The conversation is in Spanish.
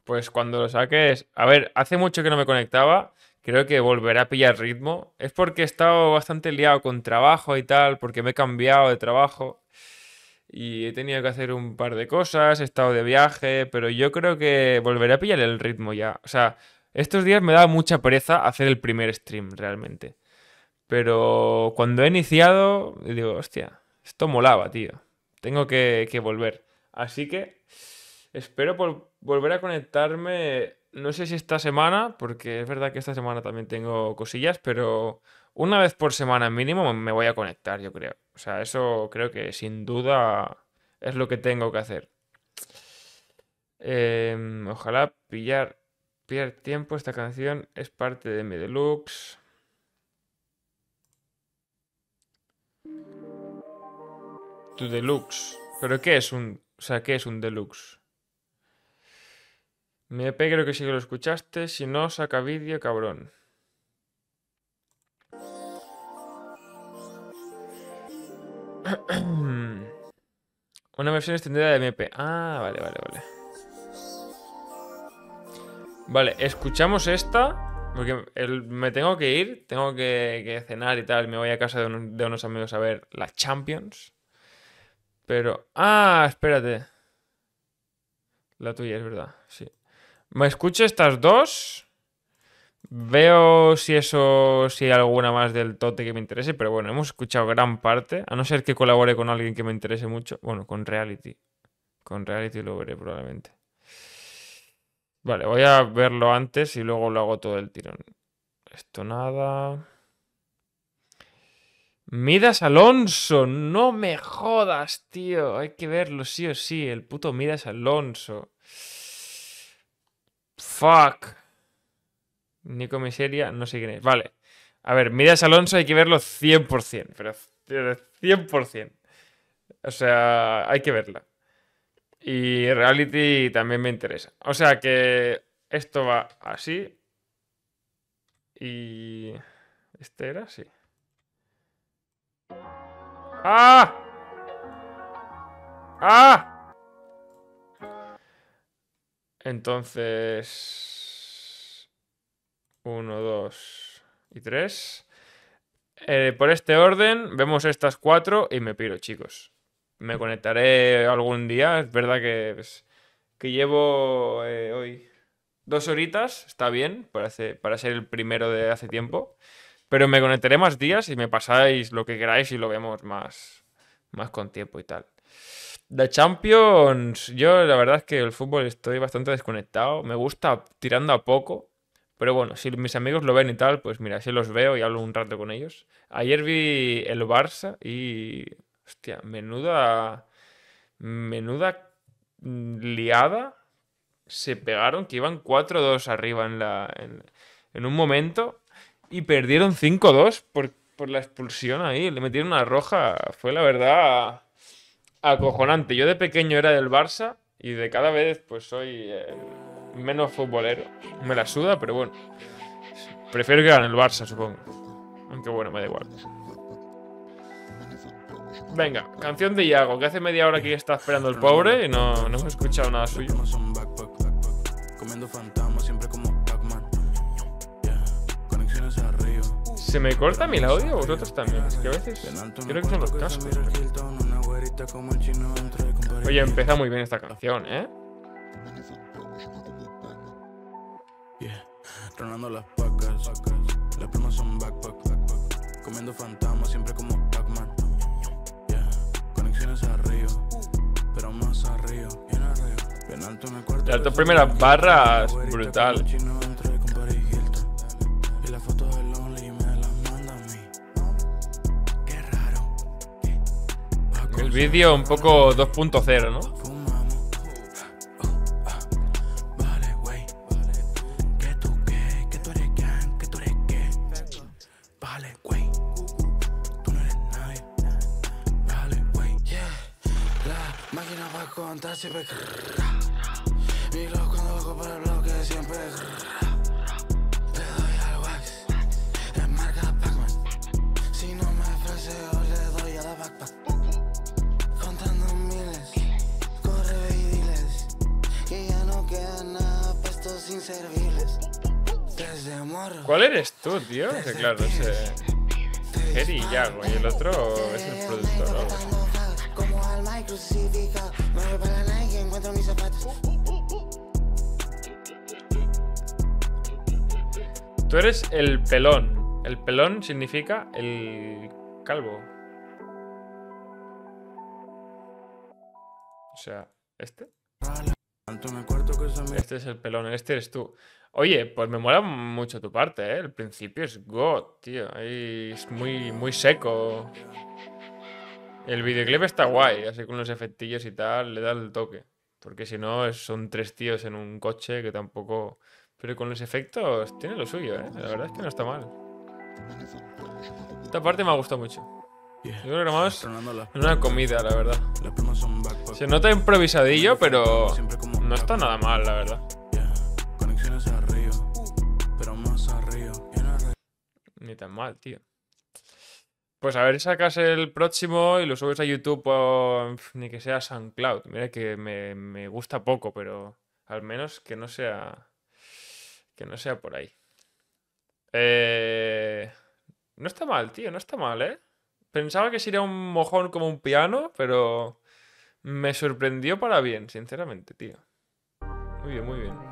Pues cuando lo saques... A ver, hace mucho que no me conectaba. Creo que volveré a pillar ritmo. Es porque he estado bastante liado con trabajo y tal, porque me he cambiado de trabajo y he tenido que hacer un par de cosas, he estado de viaje, pero yo creo que volveré a pillar el ritmo ya. O sea, estos días me da mucha pereza hacer el primer stream realmente. Pero cuando he iniciado, digo, hostia, esto molaba, tío. Tengo que volver. Así que espero volver a conectarme, no sé si esta semana, porque es verdad que esta semana también tengo cosillas, pero una vez por semana mínimo me voy a conectar, yo creo. O sea, eso creo que sin duda es lo que tengo que hacer. Ojalá pillar tiempo. Esta canción es parte de mi deluxe. Tu deluxe. ¿Pero qué es un... O sea, ¿qué es un deluxe? Mi EP creo que sí que lo escuchaste. Si no, saca vídeo, cabrón. Una versión extendida de MP. Ah, vale, vale, vale. Vale, escuchamos esta. Porque me tengo que ir. Tengo que cenar y tal. Me voy a casa de unos amigos a ver la Champions. Pero... Ah, espérate. La tuya, es verdad. Sí. Me escucho estas dos. Veo si hay alguna más del Tote que me interese, pero bueno, hemos escuchado gran parte, a no ser que colabore con alguien que me interese mucho. Bueno, con Reality. Con Reality lo veré probablemente. Vale, voy a verlo antes y luego lo hago todo el tirón. Esto nada. Midas Alonso, no me jodas, tío. Hay que verlo sí o sí, el puto Midas Alonso. Fuck. Nico Miseria, no sé quién es. Vale. A ver, Midas Alonso hay que verlo 100%, pero 100%. O sea, hay que verla. Y Reality también me interesa. O sea que esto va así. Y... ¿Este era? Sí. ¡Ah! ¡Ah! Entonces... Uno, dos y tres. Por este orden, vemos estas cuatro y me piro, chicos. Me conectaré algún día. Es verdad que llevo hoy 2 horitas. Está bien para ser el primero de hace tiempo. Pero me conectaré más días y me pasáis lo que queráis y lo vemos más con tiempo y tal. The Champions, yo la verdad es que el fútbol estoy bastante desconectado. Me gusta tirando a poco. Pero bueno, si mis amigos lo ven y tal, pues mira, si los veo y hablo un rato con ellos. Ayer vi el Barça y... Hostia, menuda liada se pegaron, que iban 4-2 arriba en un momento y perdieron 5-2 por la expulsión ahí. Le metieron una roja. Fue la verdad acojonante. Yo de pequeño era del Barça y de cada vez pues soy menos futbolero. Me la suda, pero bueno. Prefiero que gane el Barça, supongo. Aunque bueno, me da igual. Venga, canción de Iago, que hace media hora que está esperando el pobre y no hemos escuchado nada suyo. ¿Se me corta a mí el audio? ¿Vosotros también? Es que a veces creo que son los cascos. Oye, empieza muy bien esta canción, ¿eh? Tronando las pacas, las plumas son backpack, comiendo fantasmas siempre como Pac-Man. Conexiones arriba, pero más arriba, bien alto en el cuarto. Las dos primeras barras, brutal. El vídeo un poco 2.0, ¿no? Siempre mi glow cuando bajo por el bloque siempre le doy al wax, es marca Pac-Man. Si no me ofrece yo le doy a la backpack. Contando miles, corre y diles que ya no queda nada inservibles. Desde morro. ¿Cuál eres tú, tío? Que claro, ese... Jerry y Yago, y el otro es el productor, ¿no? Como alma y crucificado. Me voy para la Nike y encuentro mis zapatos. Tú eres el pelón. El pelón significa el calvo. O sea, ¿este? Este es el pelón, este eres tú. Oye, pues me mola mucho tu parte, ¿eh? El principio es God, tío. Ahí es muy seco. El videoclip está guay, así con los efectillos y tal, le da el toque. Porque si no, son tres tíos en un coche que tampoco... Pero con los efectos tiene lo suyo, ¿eh? La verdad es que no está mal. Esta parte me ha gustado mucho. Yo creo que grabamos en una comida, la verdad. Se nota improvisadillo, pero no está nada mal, la verdad. Ni tan mal, tío. Pues a ver, sacas el próximo y lo subes a YouTube o ni que sea SoundCloud. Mira que me gusta poco, pero al menos que no sea por ahí. No está mal, tío, no está mal, ¿eh? Pensaba que sería un mojón como un piano, pero me sorprendió para bien, sinceramente, tío. Muy bien, muy bien.